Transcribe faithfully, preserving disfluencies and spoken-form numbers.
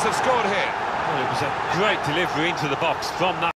have scored here. Well, it was a great delivery into the box from that.